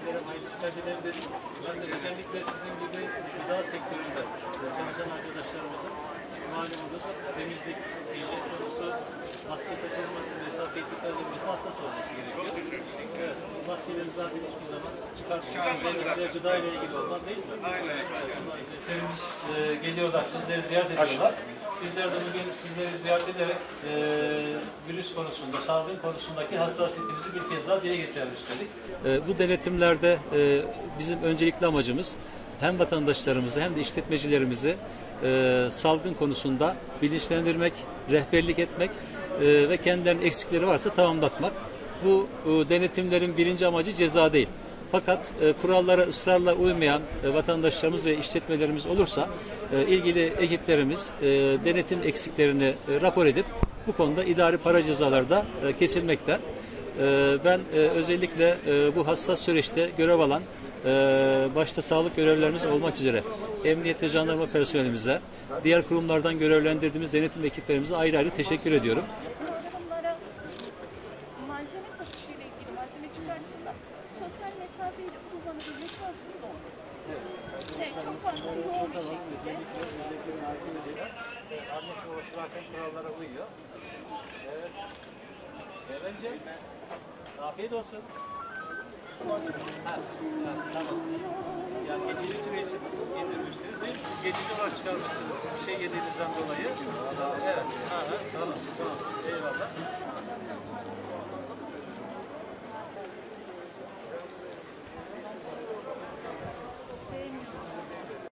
ederim. Hayırlı işler dilerim dedim. Ben de özellikle sizin gibi gıda sektöründe çalışan arkadaşlarımızın malumunuz temizlik, hijyen konusu, maske takılması, mesafe dikkat edilmesi hassas olması gerekiyor. Evet, maskeleri zaten hiçbir zaman çıkartmıyoruz. Özellikle gıda ile ilgili olan değil mi? Aynen. Terimiz geliyorlar, sizleri ziyaret ediyorlar. Bizler de bugün sizleri ziyaret ederek virüs konusunda, salgın konusundaki hassasiyetimizi bir kez daha dile getirelim istedik. Bu denetimlerde bizim öncelikli amacımız hem vatandaşlarımızı hem de işletmecilerimizi salgın konusunda bilinçlendirmek, rehberlik etmek ve kendilerinin eksikleri varsa tamamlatmak. Bu denetimlerin birinci amacı ceza değil. Fakat kurallara ısrarla uymayan vatandaşlarımız ve işletmelerimiz olursa ilgili ekiplerimiz denetim eksiklerini rapor edip bu konuda idari para cezaları da kesilmekte. Ben özellikle bu hassas süreçte görev alan başta sağlık görevlilerimiz olmak üzere emniyet ve jandarma personelimize, diğer kurumlardan görevlendirdiğimiz denetim ekiplerimize ayrı ayrı teşekkür ediyorum. Malzeme satışıyla ilgili malzeme çıkarttığında sosyal mesafeyi de kullanabilme şansımız oldu. Evet, çok fazla yoğun bir şekilde. Annesi babası zaten kurallara uyuyor. Evet. Bence afiyet olsun. Tamam. Yani geçici süre için indirmiştiniz değil mi? Siz geçici olarak çıkarmışsınız bir şey yediğinizden dolayı. Evet. Tamam. Eyvallah.